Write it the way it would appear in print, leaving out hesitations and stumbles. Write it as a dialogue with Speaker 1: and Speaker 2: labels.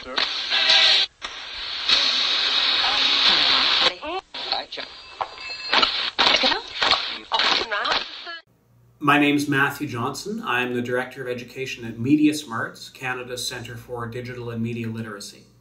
Speaker 1: My name's Matthew Johnson. I'm the Director of Education at MediaSmarts, Canada's Centre for Digital and Media Literacy.